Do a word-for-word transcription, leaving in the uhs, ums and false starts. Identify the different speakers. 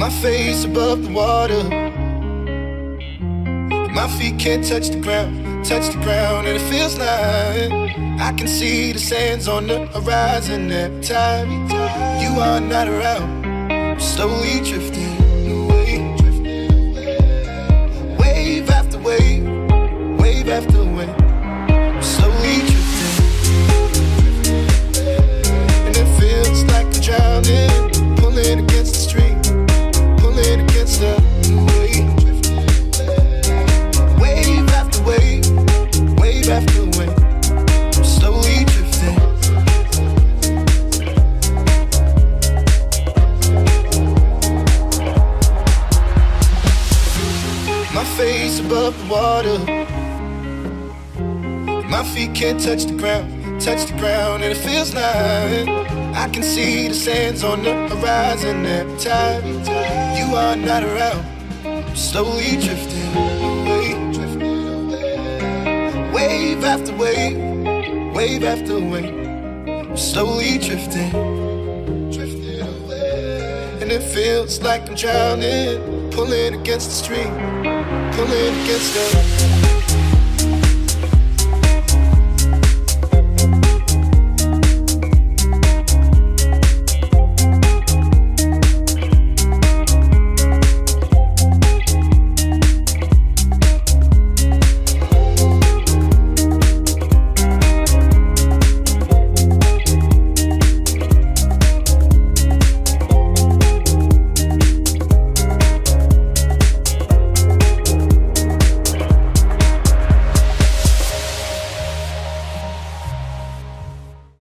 Speaker 1: My face above the water, my feet can't touch the ground, touch the ground, and it feels like I can see the sands on the horizon every time you are not around. I'm slowly drifting away, wave after wave, wave after wave. I'm slowly drifting, and it feels like I'm drowning, pulling against the stream, pulling against the wave. Wave after wave, wave after wave, I'm slowly drifting. My face above the water, my feet can't touch the ground, touch the ground, and it feels like I can see the sands on the horizon every time you are not around. I'm slowly drifting away, wave after wave, wave after wave. I'm slowly drifting, drifting away, and it feels like I'm drowning, pulling against the stream, pulling against the